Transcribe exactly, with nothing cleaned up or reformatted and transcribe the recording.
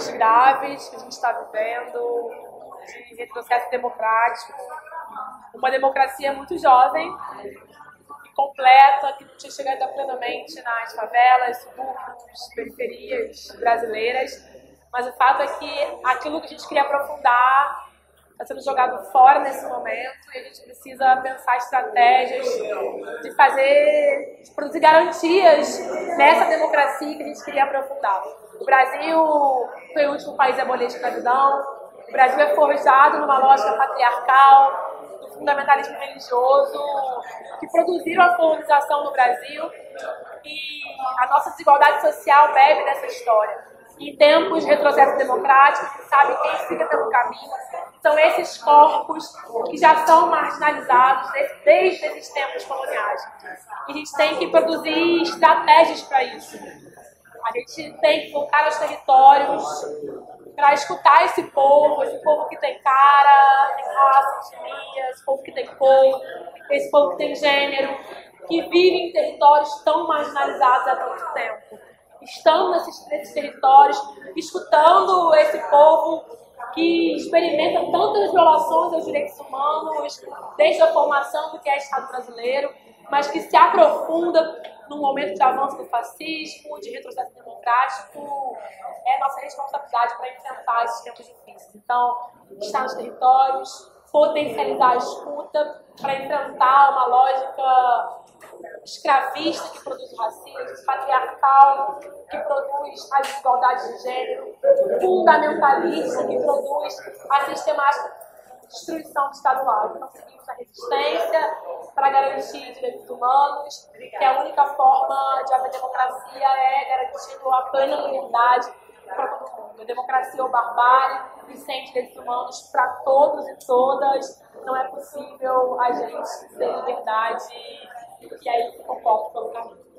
tempos graves que a gente está vivendo, de retrocesso democrático. Uma democracia muito jovem, completa, que não tinha chegado plenamente nas favelas, subúrbios, periferias brasileiras. Mas o fato é que aquilo que a gente queria aprofundar está sendo jogado fora nesse momento e a gente precisa pensar estratégias de fazer, de produzir garantias nessa democracia que a gente queria aprofundar. O Brasil foi o último país a abolir a escravidão. O Brasil é forjado numa lógica patriarcal, do fundamentalismo religioso, que produziram a colonização no Brasil, e a nossa desigualdade social bebe dessa história. Em tempos de retrocesso democrático, que sabe quem fica pelo caminho, são esses corpos que já são marginalizados desde esses tempos coloniais. E a gente tem que produzir estratégias para isso. A gente tem que voltar aos territórios para escutar esse povo, esse povo que tem cara, tem raça, etnia, esse povo que tem cor, esse povo que tem gênero, que vive em territórios tão marginalizados há tanto tempo. Estando nesses, nesses territórios, escutando esse povo que experimenta tantas violações aos direitos humanos, desde a formação do que é Estado brasileiro, mas que se aprofunda num momento de avanço do fascismo, de retrocesso democrático. É nossa responsabilidade para enfrentar esses tempos difíceis. Então, estar nos territórios, potencializar a escuta para enfrentar uma lógica escravista que produz o racismo, patriarcal que produz a desigualdade de gênero, fundamentalista que produz a sistemática destruição do Estado laico. Então, seguimos a resistência para garantir direitos humanos, que a única forma de haver democracia é garantindo a plena liberdade para todo mundo. A democracia ou barbárie, e sem direitos humanos para todos e todas, não é possível a gente ter liberdade e aí se comporta pelo caminho.